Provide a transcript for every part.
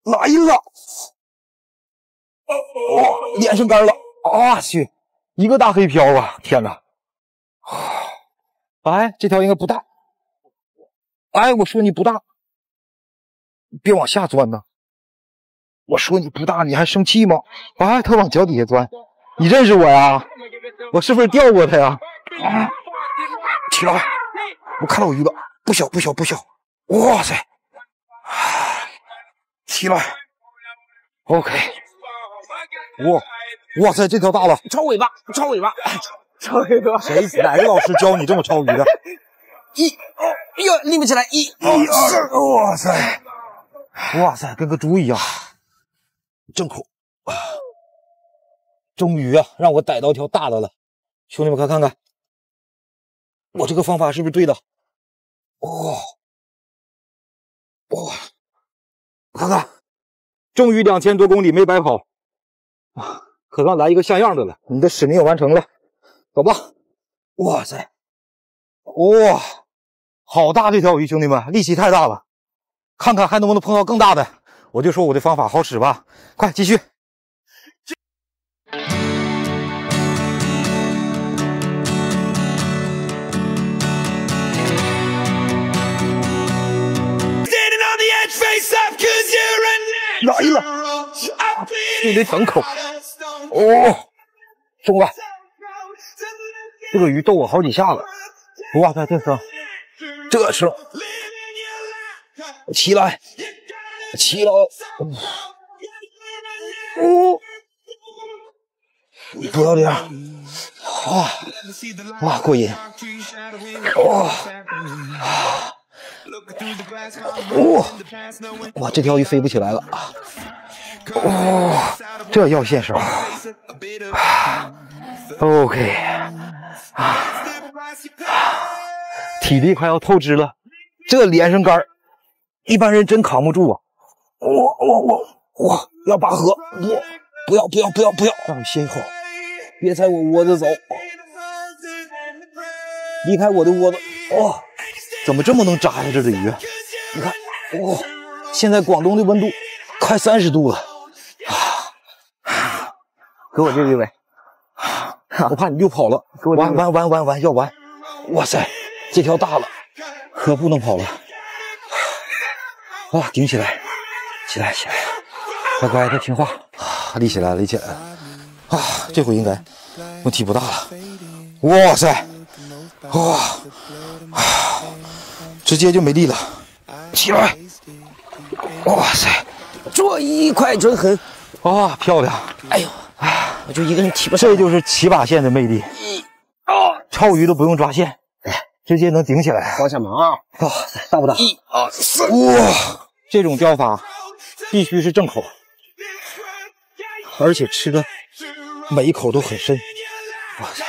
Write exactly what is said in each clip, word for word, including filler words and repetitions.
来了！哦，连上杆了！啊去，一个大黑漂啊！天哪！哎，这条应该不大。哎，我说你不大，别往下钻呐！我说你不大，你还生气吗？哎，他往脚底下钻，你认识我呀？我是不是钓过他呀？啊！起来！我看到我鱼了，不小不小不小！哇塞！起来 ！OK。哇哇塞，这条大了！ 抄尾巴，抄尾巴， 抄尾巴！谁哪个老师教你这么抄鱼的？ 一，哎呦，立不起来！一， 一二，哇塞，哇塞，跟个猪一样，正口。终于啊，让我逮到条大的了，兄弟们快看看，我这个方法是不是对的？哇哇，看看，终于两千多公里没白跑啊！可刚来一个像样的了，你的使命完成了，走吧。哇塞，哇，好大这条鱼，兄弟们，力气太大了，看看还能不能碰到更大的。我就说我的方法好使吧，快继续。来了，就得等口。哦，中了！这个鱼逗我好几下了。哇塞，这声，这声！起来，起来！哦，不要这样！哇哇，过瘾！哇！哇、哦、哇，这条鱼飞不起来了啊！哇、哦，这要现手。OK， 啊，体力快要透支了，这连上杆，一般人真扛不住啊！我我我我要拔河！我不要不要不要不要，让你歇一会儿，别踩我窝子走，离开我的窝子！哇、哦！怎么这么能扎呀？这只鱼，你看，哇、哦！现在广东的温度快三十度了，啊！给我这一尾，我怕你溜跑了，给我玩玩玩玩玩要玩！哇塞，这条大了，可不能跑了！啊，顶起来，起来起来，乖乖的听话啊！立起来了，立起来了！啊，这回应该问题不大了。哇塞，哇！啊！直接就没力了，起来！哇塞， 这一块真狠啊，漂亮！ 哎呦，啊，我就一个人提不上， 这就是起把线的魅力。啊，抄鱼都不用抓线，直接能顶起来。 帮下忙啊！ 啊，大不大？ 一二三！ 哇，这种钓法必须是正口，而且吃的每一口都很深。哇塞！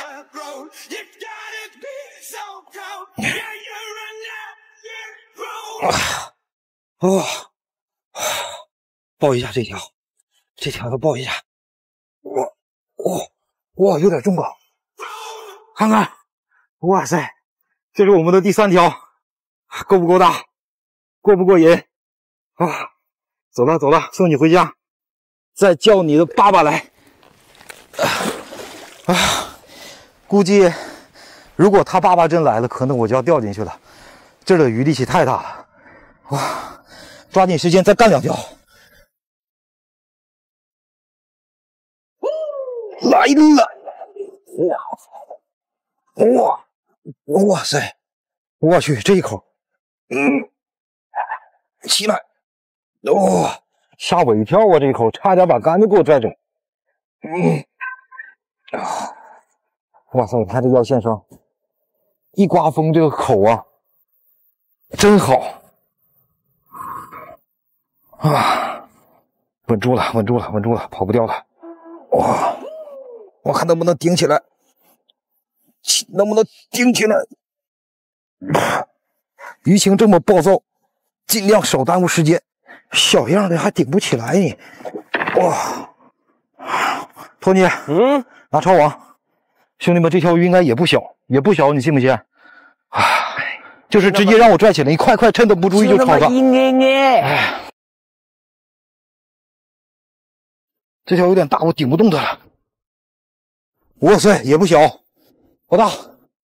啊，哇、啊，抱一下这条，这条要抱一下，哇哇哇，有点重啊！看看，哇塞，这是我们的第三条，够不够大？过不过瘾？啊，走了走了，送你回家，再叫你的爸爸来。啊，估计如果他爸爸真来了，可能我就要掉进去了。这个鱼力气太大了。哇！抓紧时间再干两条，来了！哇哇哇塞！我去，这一口，嗯，起来！哇、哦，吓我一跳啊！这一口差点把杆子给我拽走。嗯，啊，哇塞！你看这腰线上，一刮风这个口啊，真好。啊，稳住了，稳住了，稳住了，跑不掉了！哇，我看能不能顶起来，能不能顶起来？鱼情这么暴躁，尽量少耽误时间。小样的还顶不起来你！哇，托尼，嗯，拿抄网，兄弟们，这条鱼应该也不小，也不小，你信不信？啊，就是直接让我拽起来，你快快趁他不注意就抄他。 哎这条有点大，我顶不动它了。哇塞，也不小，好大！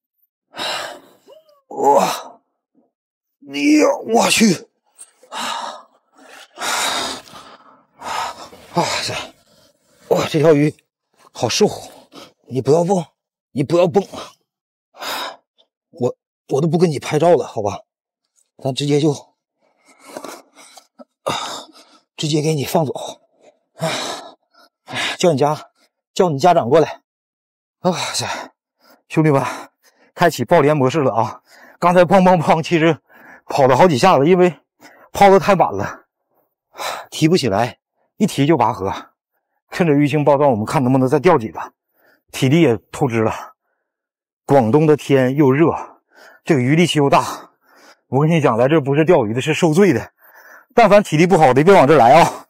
哇，你我去！哇塞，哇，这条鱼好瘦，你不要蹦，你不要蹦，我我都不跟你拍照了，好吧？咱直接就直接给你放走。叫你家叫你家长过来。哇塞，兄弟们，开启爆连模式了啊！刚才砰砰砰，其实跑了好几下子，因为抛的太晚了，提不起来，一提就拔河。趁着鱼情报道，我们看能不能再钓几个，体力也透支了。广东的天又热，这个鱼力气又大，我跟你讲，来这不是钓鱼的，是受罪的。但凡体力不好的，别往这来啊！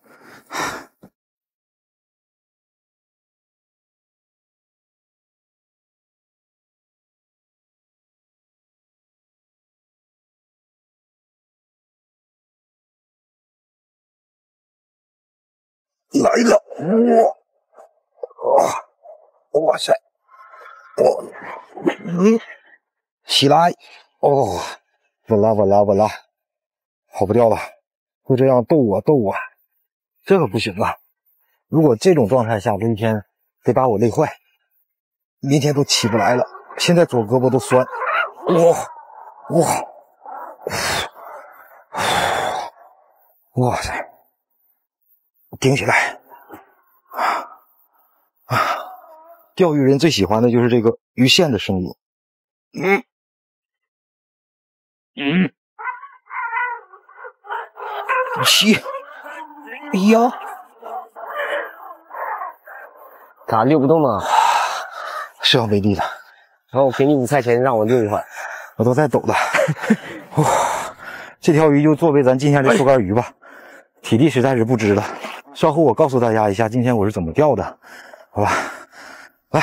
来了，哇，哇，哇塞，我，嗯，起来，哦，稳了，稳了，稳了，跑不掉了，就这样逗我，逗我，这个不行啊！如果这种状态下，这一天得把我累坏，明天都起不来了。现在左胳膊都酸，哇，哇，哇塞！顶起来！啊啊！钓鱼人最喜欢的就是这个鱼线的声音。嗯嗯，七，哎呀， 咋溜不动吗？ 是要没力了。 然后我给你五块钱，让我溜一会儿。 我都在抖了。哇，这条鱼就作为咱今天的收竿鱼吧，体力实在是不支了。稍后我告诉大家一下，今天我是怎么钓的，好吧？来，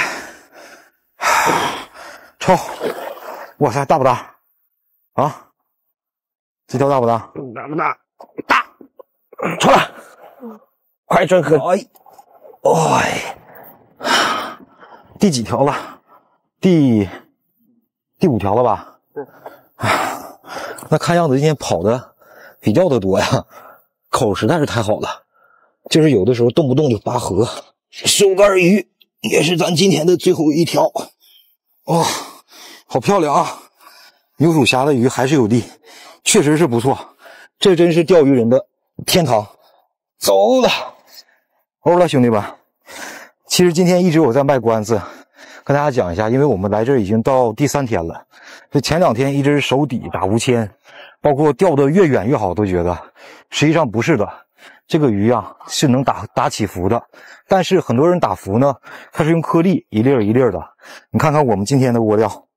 抽！哇塞，大不大？啊？这条大不大？ 大不大？大！抽了！快真狠！ 哎，哎，第几条了？第第五条了吧？对。那看样子今天跑的比钓的多呀，口实在是太好了。就是有的时候动不动就拔河，收竿鱼也是咱今天的最后一条。哇、哦，好漂亮啊！牛乳峡的鱼还是有力，确实是不错。这真是钓鱼人的天堂。走了，欧了，兄弟们。其实今天一直我在卖关子，跟大家讲一下，因为我们来这儿已经到第三天了。这前两天一直手底打无铅，包括钓得越远越好，都觉得实际上不是的。这个鱼啊是能打打起浮的，但是很多人打浮呢，它是用颗粒一粒一粒的。你看看我们今天的窝料，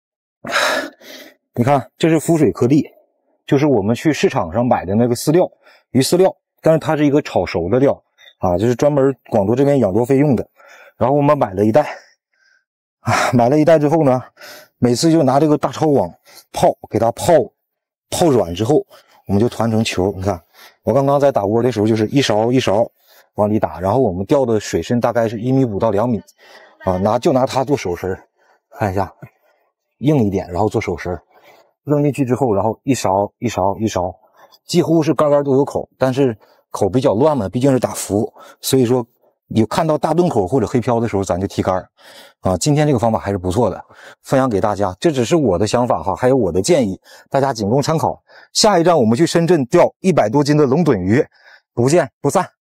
你看这是浮水颗粒，就是我们去市场上买的那个饲料，鱼饲料，但是它是一个炒熟的料啊，就是专门广州这边养多飞用的。然后我们买了一袋啊，买了一袋之后呢，每次就拿这个大抄网泡，给它泡泡软之后，我们就团成球。你看我刚刚在打窝的时候，就是一勺一勺往里打，然后我们钓的水深大概是一米五到两米啊，拿就拿它做手绳，看一下硬一点，然后做手绳，扔进去之后，然后一勺一勺一勺，几乎是竿竿都有口，但是口比较乱嘛，毕竟是打浮，所以说有看到大顿口或者黑漂的时候，咱就提竿啊。今天这个方法还是不错的，分享给大家，这只是我的想法哈，还有我的建议，大家仅供参考。下一站我们去深圳钓一百多斤的龙趸鱼，不见不散。